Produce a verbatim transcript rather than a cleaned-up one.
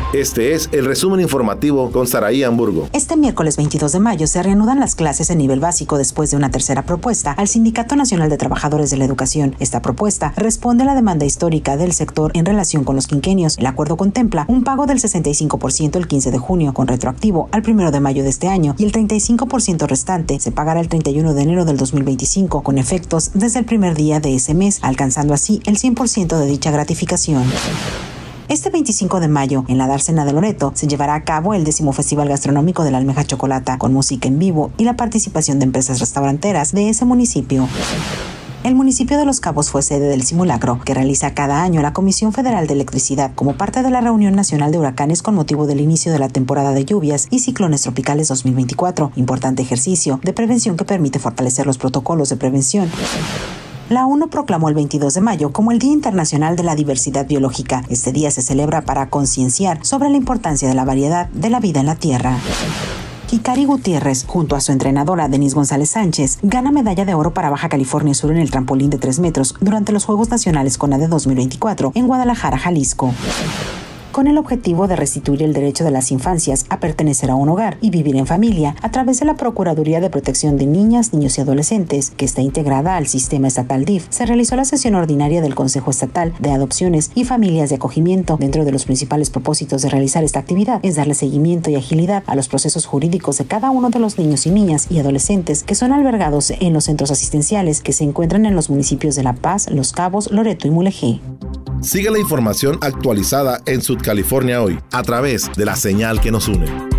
Este es el resumen informativo con Saraí Hamburgo. Este miércoles veintidós de mayo se reanudan las clases en nivel básico después de una tercera propuesta al Sindicato Nacional de Trabajadores de la Educación. Esta propuesta responde a la demanda histórica del sector en relación con los quinquenios. El acuerdo contempla un pago del sesenta y cinco por ciento el quince de junio, con retroactivo al primero de mayo de este año, y el treinta y cinco por ciento restante se pagará el treinta y uno de enero del dos mil veinticinco, con efectos desde el primer día de ese mes, alcanzando así el cien por ciento de dicha gratificación. Este veinticinco de mayo, en la dársena de Loreto, se llevará a cabo el décimo Festival Gastronómico de la Almeja Chocolata, con música en vivo y la participación de empresas restauranteras de ese municipio. El municipio de Los Cabos fue sede del simulacro que realiza cada año la Comisión Federal de Electricidad como parte de la Reunión Nacional de Huracanes con motivo del inicio de la temporada de lluvias y ciclones tropicales dos mil veinticuatro, importante ejercicio de prevención que permite fortalecer los protocolos de prevención. La ONU proclamó el veintidós de mayo como el Día Internacional de la Diversidad Biológica. Este día se celebra para concienciar sobre la importancia de la variedad de la vida en la Tierra. Hikari Gutiérrez, junto a su entrenadora Denise González Sánchez, gana medalla de oro para Baja California Sur en el trampolín de tres metros durante los Juegos Nacionales CONADE dos mil veinticuatro en Guadalajara, Jalisco. Con el objetivo de restituir el derecho de las infancias a pertenecer a un hogar y vivir en familia a través de la Procuraduría de Protección de Niñas, Niños y Adolescentes, que está integrada al Sistema Estatal D I F, se realizó la sesión ordinaria del Consejo Estatal de Adopciones y Familias de Acogimiento. Dentro de los principales propósitos de realizar esta actividad es darle seguimiento y agilidad a los procesos jurídicos de cada uno de los niños y niñas y adolescentes que son albergados en los centros asistenciales que se encuentran en los municipios de La Paz, Los Cabos, Loreto y Mulegé. Sigue la información actualizada en Sud California Hoy, a través de la señal que nos une.